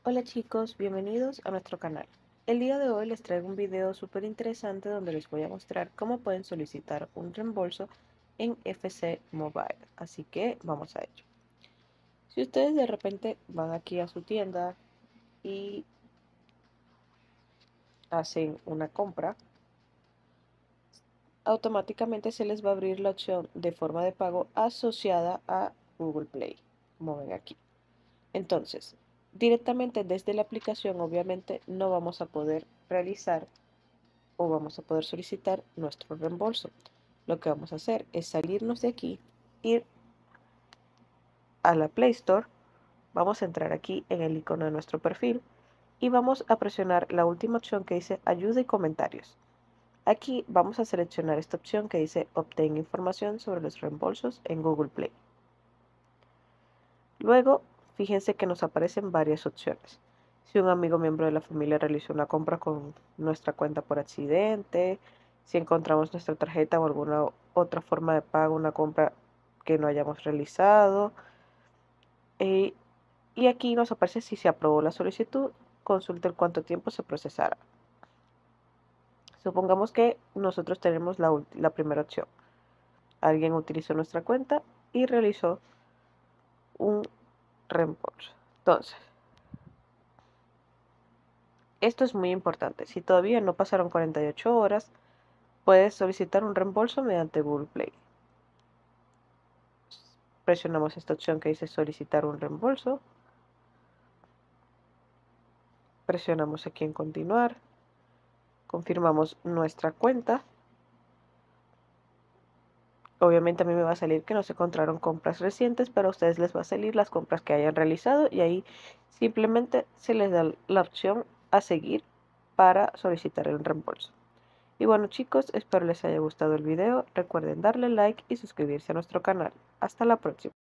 Hola chicos, bienvenidos a nuestro canal. El día de hoy les traigo un video súper interesante donde les voy a mostrar cómo pueden solicitar un reembolso en FC Mobile. Así que vamos a ello. Si ustedes de repente van aquí a su tienda y hacen una compra, automáticamente se les va a abrir la opción de forma de pago asociada a Google Play, como ven aquí. Entonces, directamente desde la aplicación obviamente no vamos a poder realizar o vamos a poder solicitar nuestro reembolso. Lo que vamos a hacer es salirnos de aquí, ir a la Play Store, vamos a entrar aquí en el icono de nuestro perfil y vamos a presionar la última opción que dice ayuda y comentarios. Aquí vamos a seleccionar esta opción que dice obtén información sobre los reembolsos en Google Play. Luego, fíjense que nos aparecen varias opciones. Si un amigo miembro de la familia realizó una compra con nuestra cuenta por accidente, si encontramos nuestra tarjeta o alguna otra forma de pago, una compra que no hayamos realizado. Y aquí nos aparece si se aprobó la solicitud, consulte el cuánto tiempo se procesará. Supongamos que nosotros tenemos la primera opción. Alguien utilizó nuestra cuenta y realizó un reembolso. Entonces, esto es muy importante. Si todavía no pasaron 48 horas, puedes solicitar un reembolso mediante Google Play. Presionamos esta opción que dice solicitar un reembolso. Presionamos aquí en continuar. Confirmamos nuestra cuenta. Obviamente a mí me va a salir que no se encontraron compras recientes, pero a ustedes les va a salir las compras que hayan realizado y ahí simplemente se les da la opción a seguir para solicitar el reembolso. Y bueno chicos, espero les haya gustado el video. Recuerden darle like y suscribirse a nuestro canal. Hasta la próxima.